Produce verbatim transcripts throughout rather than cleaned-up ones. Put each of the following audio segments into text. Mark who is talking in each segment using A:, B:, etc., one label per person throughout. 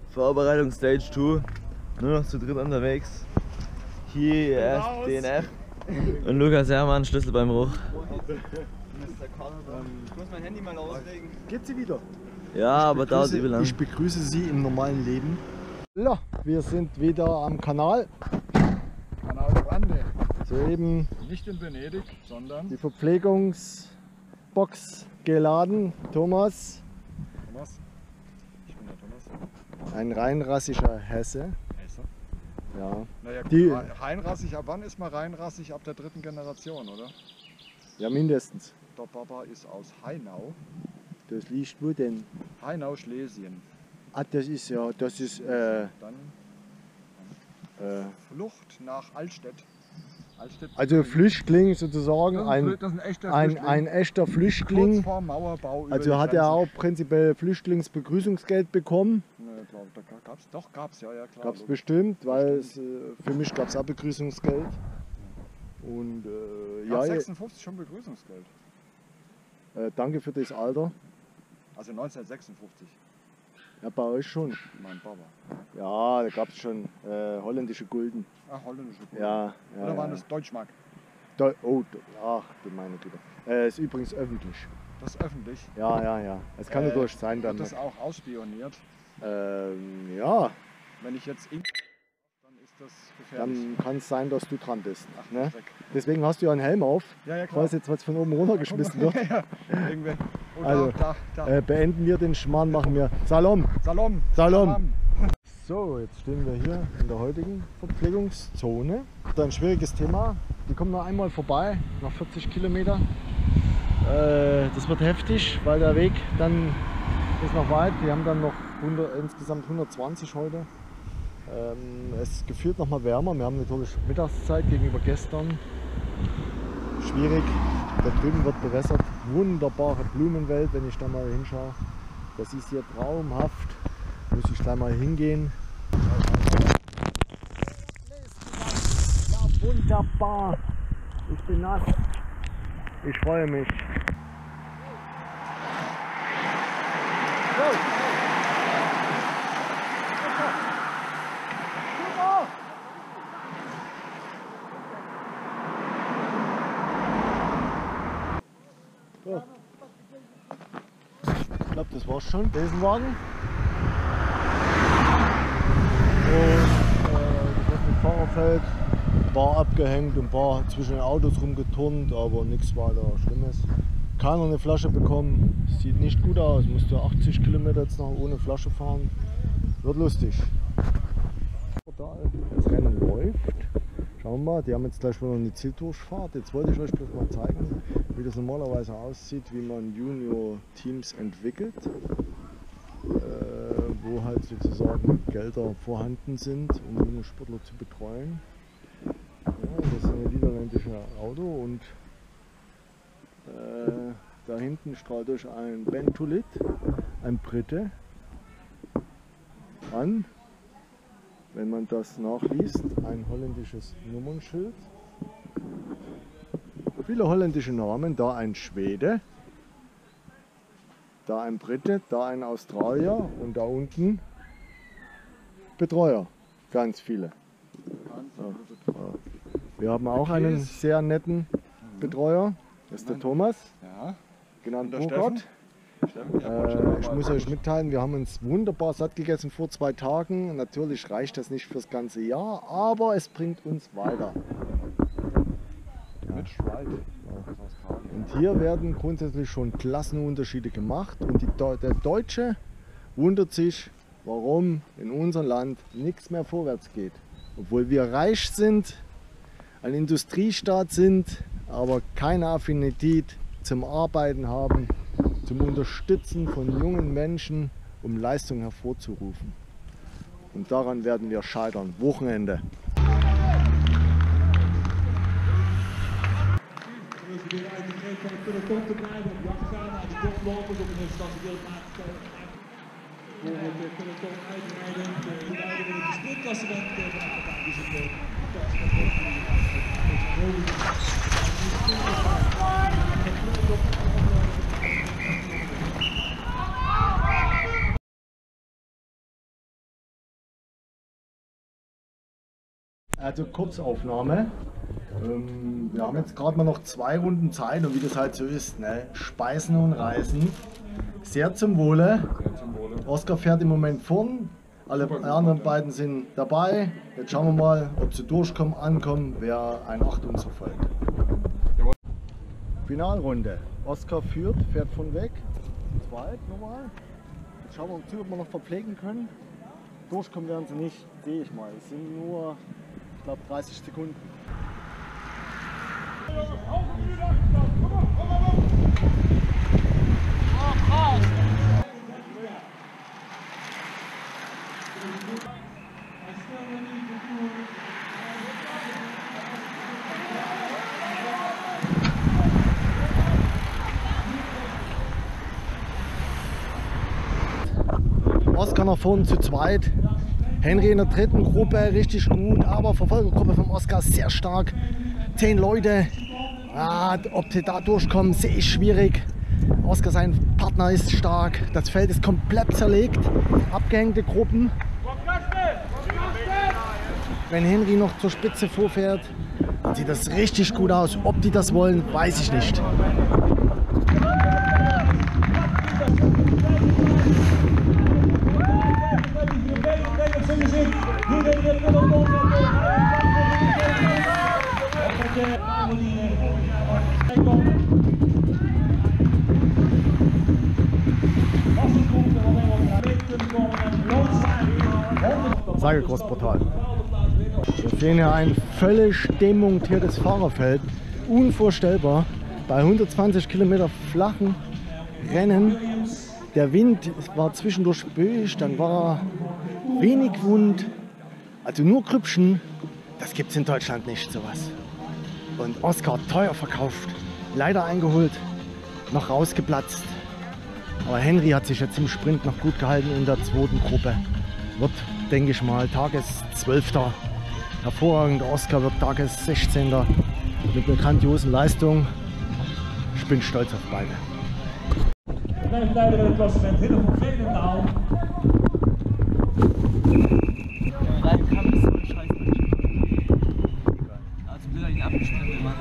A: Vorbereitung Stage zwei. Nur noch zu dritt unterwegs. Hier erst D N F und Lukas Herrmann, Schlüssel beim Bruch.
B: Ich muss mein Handy mal auslegen.
C: Geht sie wieder?
A: Ja, aber dauert übel lang.
C: Ich begrüße Sie im normalen Leben. Ja, wir sind wieder am Kanal.
B: Kanal Grande.
C: Soeben
B: Nicht in Venedig, sondern
C: die Verpflegungsbox geladen. Thomas,
B: Thomas. Ich bin der Thomas.
C: ein reinrassischer Hesse.
B: Hesse.
C: Ja.
B: Naja, gut,
C: Die-
B: reinrassig, ab wann ist man reinrassig? Ab der dritten Generation, oder?
C: Ja, mindestens.
B: Der Papa ist aus Hainau.
C: Das liegt wo denn?
B: Hainau, Schlesien.
C: Ah, das ist ja, das ist äh,
B: Dann
C: äh,
B: Flucht nach Altstedt. Altstedt
C: also Flüchtling sozusagen,
B: das ist
C: ein,
B: das ist ein echter
C: ein,
B: Flüchtling.
C: ein echter
B: Kurz
C: Flüchtling.
B: vor Mauerbau über
C: Also
B: die
C: hat er
B: Grenze.
C: auch prinzipiell Flüchtlingsbegrüßungsgeld bekommen.
B: Ne, glaub, da gab's, doch, gab's, ja, ja klar.
C: Gab es
B: logisch.
C: bestimmt, weil es, äh, für mich gab es auch Begrüßungsgeld. Und äh,
B: Gab
C: ja,
B: sechsundfünfzig schon Begrüßungsgeld.
C: äh, danke für das Alter.
B: Also neunzehnhundertsechsundfünfzig,
C: Ja, bei euch schon.
B: mein Papa.
C: Ja, da gab es schon äh, holländische Gulden.
B: Ach, holländische Gulden.
C: Ja, ja.
B: Oder waren
C: ja.
B: das Deutschmark?
C: Deu oh, de- ach du meine Güte. Äh, ist übrigens öffentlich.
B: Das ist öffentlich.
C: Ja, ja, ja. Es kann
B: Äh,
C: natürlich sein, dann.
B: Wird das auch ausspioniert?
C: Ähm, ja,
B: Wenn ich jetzt in dann ist das gefährlich.
C: dann kann es sein, dass du dran bist.
B: Ach,
C: Ne?
B: Dreck.
C: Deswegen hast du ja einen Helm auf,
B: Ja, ja, klar.
C: falls jetzt was von oben runtergeschmissen wird.
B: ja, irgendwer. Oh,
C: Also,
B: da, da, da.
C: Äh, beenden wir den Schmarrn, machen wir Salom.
B: Salom.
C: Salom. So, jetzt stehen wir hier in der heutigen Verpflegungszone. Das ist ein schwieriges Thema. Die kommen noch einmal vorbei, nach vierzig Kilometer. Äh, das wird heftig, weil der Weg dann ist noch weit. Wir haben dann noch hundert, insgesamt hundertzwanzig heute. Ähm, es ist gefühlt noch mal wärmer. Wir haben natürlich Mittagszeit gegenüber gestern. Schwierig. Da drüben wird bewässert. Wunderbare Blumenwelt, wenn ich da mal hinschaue. Das ist hier traumhaft. Muss ich gleich mal hingehen. Ja, wunderbar. Ich bin nass. Ich freue mich. So. Ich glaube, das war's schon. Besenwagen. Und äh, das Fahrerfeld war abgehängt und war zwischen den Autos rumgeturnt, aber nichts weiter Schlimmes. Keiner eine Flasche bekommen, sieht nicht gut aus, musste achtzig Kilometer jetzt noch ohne Flasche fahren. Wird lustig. Das Rennen läuft. Schauen wir mal, die haben jetzt gleich wieder eine Zieldurchfahrt. Jetzt wollte ich euch bloß mal zeigen, wie das normalerweise aussieht, wie man Junior-Teams entwickelt. Äh, wo halt sozusagen Gelder vorhanden sind, um junge Sportler zu betreuen. Ja, das ist ein niederländisches Auto und äh, da hinten strahlt durch ein Ben Tullit, ein Brite, an. Wenn man das nachliest, ein holländisches Nummernschild. Viele holländische Namen, da ein Schwede, da ein Brite, da ein Australier und da unten Betreuer. Ganz viele. Ja. Wir haben auch einen sehr netten Betreuer. Das ist der Thomas,
B: Ja.
C: genannt
B: Und der
C: Burkhard.
B: Steffen, ja,
C: Äh, ich muss euch mitteilen, wir haben uns wunderbar satt gegessen vor zwei Tagen. Natürlich reicht das nicht fürs ganze Jahr, aber es bringt uns weiter.
B: Mit Stride.
C: Und hier werden grundsätzlich schon Klassenunterschiede gemacht und die, der Deutsche wundert sich, warum in unserem Land nichts mehr vorwärts geht. Obwohl wir reich sind, ein Industriestaat sind, aber keine Affinität zum Arbeiten haben, zum Unterstützen von jungen Menschen, um Leistung hervorzurufen. Und daran werden wir scheitern. Wochenende.
D: We proberen uit de greep van het peloton te blijven, op jacht gaan naar de koplopers op een instantie aangekomen. Voor het peloton uitrijden, de rijden in het sprintklassement tegen elkaar. Dus het
C: Also Kurzaufnahme. Ähm, wir haben jetzt gerade mal noch zwei Runden Zeit und wie das halt so ist, ne? Speisen und Reisen. Sehr zum Wohle. Oskar fährt im Moment vorn. Alle anderen beiden sind dabei. Jetzt schauen wir mal, ob sie durchkommen, ankommen, wer ein Achtung verfolgt. Finalrunde. Oskar führt, fährt von weg. Zweit nochmal. Jetzt schauen wir uns zu, ob wir noch verpflegen können. Durchkommen werden sie nicht, sehe ich mal. Es sind nur, ich glaube, dreißig Sekunden. Oskar nach vorne zu zweit. Henry in der dritten Gruppe richtig gut, aber Verfolgergruppe von Oskar sehr stark. Zehn Leute. Ah, ob sie da durchkommen, sehe ich schwierig. Oskar, sein Partner, ist stark. Das Feld ist komplett zerlegt. Abgehängte Gruppen. Wenn Henry noch zur Spitze vorfährt, dann sieht das richtig gut aus. Ob die das wollen, weiß ich nicht. Cyclocross-Portal. Wir sehen hier ein völlig demontiertes Fahrerfeld. Unvorstellbar. Bei hundertzwanzig Kilometer flachen Rennen. Der Wind war zwischendurch böig, dann war wenig Wind. Also nur Grüppchen. Das gibt es in Deutschland nicht, sowas. Und Oskar teuer verkauft. Leider eingeholt. Noch rausgeplatzt. Aber Henry hat sich jetzt im Sprint noch gut gehalten in der zweiten Gruppe. Wird, denke ich mal, Tageszwölfter. Hervorragend. Oskar wird Tagessechzehnter. Mit einer grandiosen Leistung. Ich bin stolz auf beide.
D: Blijft leiden bij het klassement Hidden van Veenendaal.
A: Also will er ihn abgestimmt, Mann.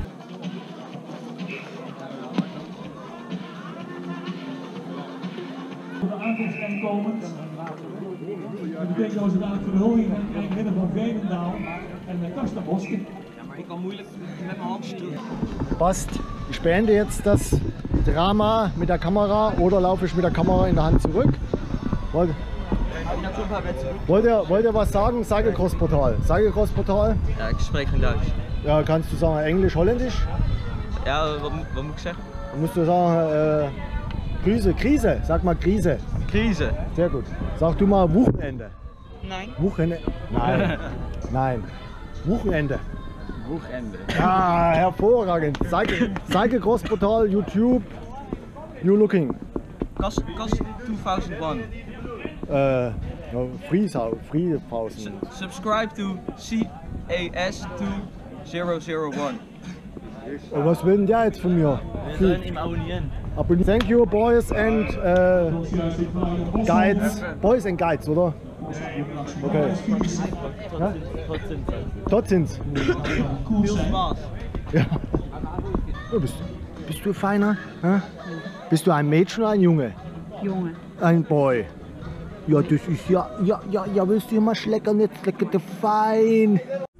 D: Voor de aankomst kan komen. Dat betekent dat we dadelijk voor de huldiging gaan krijgen Hidden van Veenendaal en Karsten Boske.
A: Ja, maar ik kan moeilijk met mijn hand sturen.
C: Passt. Ich beende jetzt das Drama mit der Kamera oder laufe ich mit der Kamera in der Hand zurück? Wollt, wollt, ihr, wollt ihr was sagen? Cyclocross-Portal. Cyclocross-Portal?
A: Ja, ik spreek geen Duits.
C: Ja, kannst du sagen Englisch, Holländisch?
A: Ja, wat, wat moet ik zeggen?
C: Dann musst du sagen äh, Krise, Krise. Sag mal Krise.
A: Krise.
C: Sehr gut. Sag du mal Wochenende.
A: Nein.
C: Wochenende. Nein. Nein. Wochenende.
A: Wochenende.
C: Ah, hervorragend. Cyclocross-Portal, YouTube. You looking.
A: Kas, kas two thousand one.
C: Äh, no, free, free
A: S subscribe to C A S two thousand one.
C: Oh, was will denn der jetzt von mir?
A: Wir sollen ihn abonnieren.
C: Abonnieren. Thank you, boys and äh, guides. Boys and guides, oder? Okay. Ja? Dort sind's.
A: Viel Spaß.
C: Ja. Oh, bist, bist du feiner? Hä? Bist du ein Mädchen oder ein Junge?
E: Junge.
C: Ein Boy. Ja, das ist ja, ja, ja, ja, willst du immer schleckern, jetzt lecker du fein.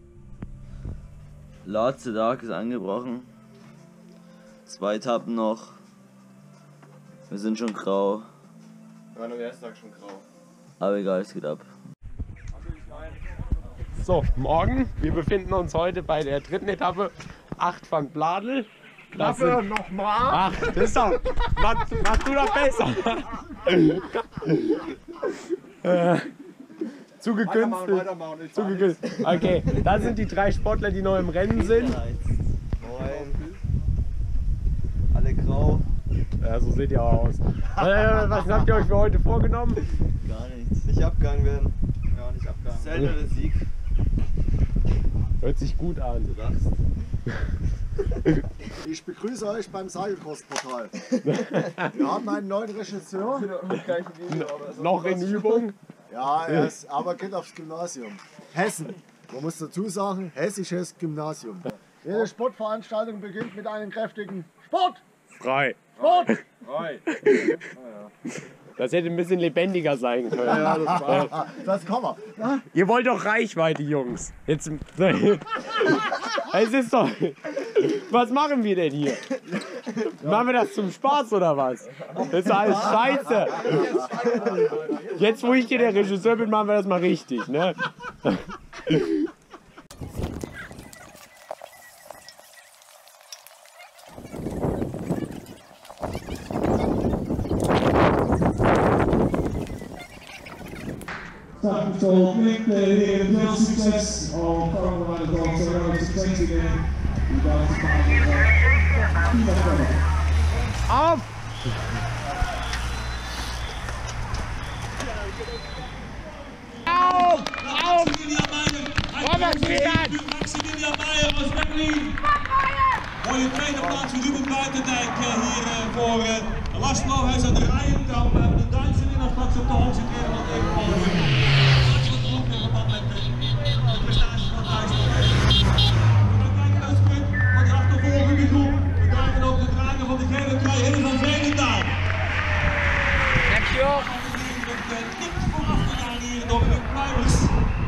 A: Letzter Tag ist angebrochen. Zwei Etappen noch. Wir sind schon grau.
B: War nur der erste Tag schon grau.
A: Aber egal, es geht ab.
F: So, morgen. Wir befinden uns heute bei der dritten Etappe. Acht van Bladel.
B: Klappe, nochmal!
F: Ach, das ist doch. Mach, mach du doch besser. äh, zugekünstelt.
B: Weitermachen, weitermachen, ich fahr
F: Zugekünstelt. Okay, das sind die drei Sportler, die noch im Rennen sind.
A: Moin. Alle grau.
F: Ja, so seht ihr auch aus. Äh, was habt ihr euch für heute vorgenommen?
A: Gar nichts.
B: Nicht abgegangen werden. Ja, nicht abgegangen.
A: Seltener Sieg.
F: Hört sich gut an.
A: Du lachst.
C: Ich begrüße euch beim Cyclocross-Portal. Wir haben einen neuen Regisseur.
F: Noch in Übung.
C: Ja, er ist, aber geht aufs Gymnasium. Hessen. Man muss dazu sagen, hessisches Gymnasium. Jede Sportveranstaltung beginnt mit einem kräftigen Sport!
F: Frei.
C: Sport!
B: Frei.
F: Das hätte ein bisschen lebendiger sein können.
C: Ja, das, war, das kann man. Ja?
F: Ihr wollt doch Reichweite, Jungs. Jetzt. Es ist doch. Was machen wir denn hier? Machen wir das zum Spaß oder was? Das ist alles scheiße. Jetzt, wo ich hier der Regisseur bin, machen wir das mal richtig, ne?
D: Zo klinkt de heren veel succes. Al komen we het al zo uit de sequentie in. Die daar te maken.
F: Auf! Auf! Auf!
D: Maximilian Meijer aus Berlin. Mooie tweede plaats voor Ruben Buitendijk hier voor Laszlo. Hij is aan de rijenkant. We hebben de Duitse winnaar straks op de hond zitten. Want even straks wat dronken verband met de prestaties van Duitsland. We gaan kijken naar het sprint van de achtervolgende groep. We kijken ook de drager van de gele trui, Henny van Veenendaal.
F: Dankjewel.
D: Met niks vooraf gedaan hier door de kluivers.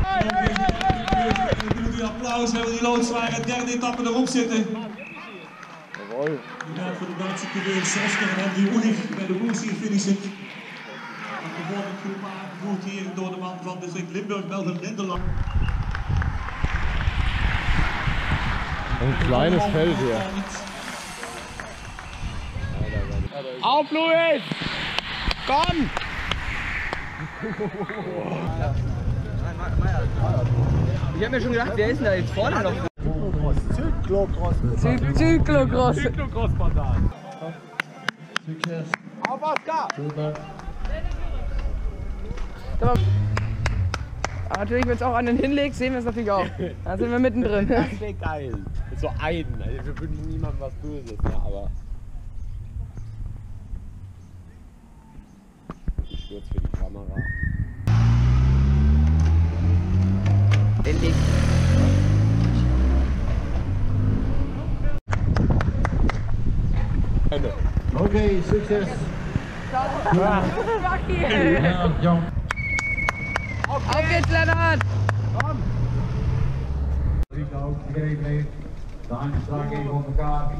D: Applaus, we hebben die loodzware derde etappe erop zitten. Inderdaad voor de Duitse coureurs Oscar en Andy Unig bij de Woersier finishen. Achtervolgend groep aangevoerd hier door de man van district Limburg, Melvin Lindeland.
C: Ein kleines Feld hier.
F: Auf, Luis! Komm!
A: Ich hab mir schon gedacht, wer ist denn da jetzt vorne noch?
C: Cyclocross.
E: Cyclocross.
F: Cyclocross-Portal. Auf, Oscar!
E: Aber natürlich, wenn es auch an den hinlegt, sehen wir es natürlich auch. Da sind wir mittendrin.
F: Das wäre geil. So einen. Also wir wünschen niemandem was Böses, ne? Aber. Ich stürze für die Kamera.
E: Den Weg.
F: Ende.
G: Okay, succes. Ja, Jan.
E: Auf geht's, Lennart!
F: Komm!
G: Iedereen mee. De handjes strak even op elkaar.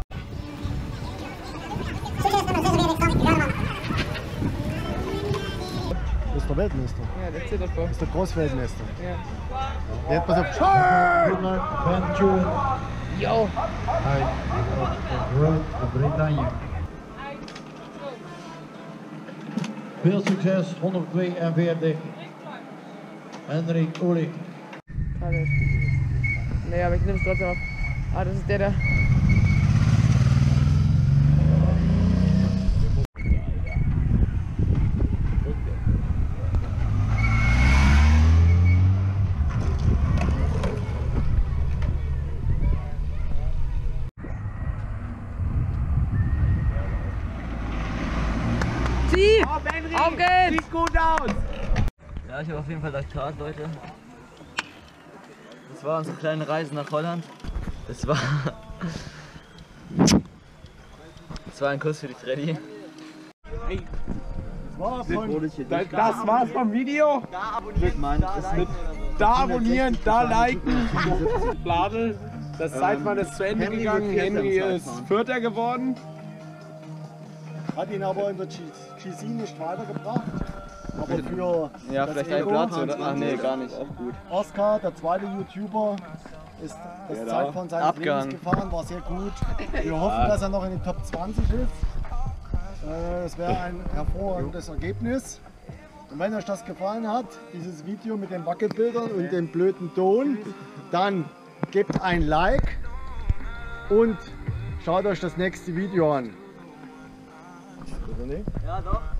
C: Das ist der Weltmeister.
E: Ja, der zittert vor.
C: Das ist der Großweltmeister.
E: Ja.
C: Der hat pass auf.
G: Ben Tune
E: Yo!
G: uit Groot-Brittannië. Veel succes, honderdtweeënveertig. Henrik Ulich.
E: Schade. Nee, aber ich nehme es trotzdem auf. Ah, das ist der da. Zieh!
F: Auf, Henry!
E: Auf geht's!
F: Sieht gut aus!
A: Ja, ich habe auf jeden Fall Laktat, Leute. Das war unsere kleine Reise nach Holland. Das war. Das war ein Kuss für die Freddy.
F: Hey,
C: Das
F: das, das war's vom Video.
A: Da abonnieren, Mann.
F: Da abonnieren, da liken. Bladel, das Zeitfahren ist zu Ende
C: Henry
F: gegangen.
C: wird Vierter im
F: Henry ist
C: Zeitfahren.
F: Vierter geworden.
C: Hat ihn aber in der G C nicht weitergebracht. Aber für
A: Ja,
C: das
A: vielleicht ein
C: Ego
A: Platz oder. Ach nee, gar nicht. Auch gut.
C: Oscar, der zweite YouTuber, ist das
A: Genau.
C: Zeitfahren seines
A: Abgegangen.
C: Lebens gefahren, war sehr gut. Wir hoffen, dass er noch in den Top zwanzig ist. Äh, Das wäre ein hervorragendes Ergebnis. Und wenn euch das gefallen hat, dieses Video mit den Wackelbildern und dem blöden Ton, dann gebt ein Like und schaut euch das nächste Video an. Oder nicht?
A: Ja, doch.